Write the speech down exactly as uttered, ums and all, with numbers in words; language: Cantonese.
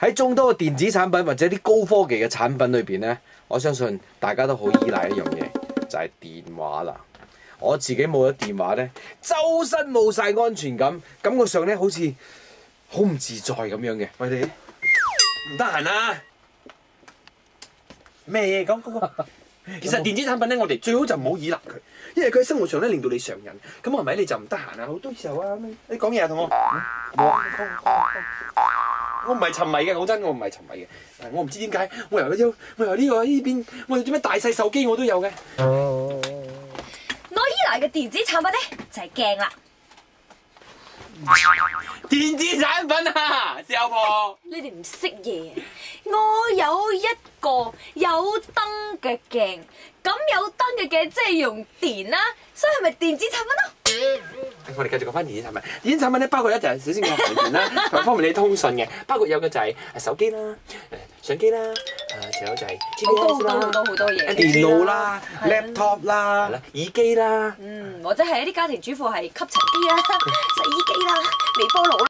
喺眾多嘅電子產品或者啲高科技嘅產品裏邊咧，我相信大家都好依賴一樣嘢，就係電話啦。我自己冇咗電話咧，周身冇晒安全感，感覺上咧好似好唔自在咁樣嘅。喂，你唔得閒啊？ 咩咁嗰個？其實電子產品咧，我哋最好就唔好依賴佢，因為佢喺生活上咧令到你上癮。咁係咪你就唔得閒啊？好多時候啊，你講嘢啊同我。我唔係沉迷嘅，講真，我唔係沉迷嘅。我唔知點解，我由呢個，我由呢個呢邊，我做咩大細手機我都有嘅。 我依賴嘅電子產品咧就係鏡啦。 電子產品啊，小婆。 你哋唔識嘢，我有一個有燈嘅鏡，咁有燈嘅鏡即係用電啦，所以係咪電子產品咯？ 我哋繼續講翻電子產品。電子產品咧，包括咧就係首先個電源啦，同埋方便你通訊嘅。包括有嘅就係手機啦、誒相機啦，誒仲有就係 G P S 啦， 好多好多好多嘢。 電腦啦、laptop 啦、耳機啦。 嗯，或者係一啲家庭主婦係吸塵機啦、洗衣機啦、微波爐啦。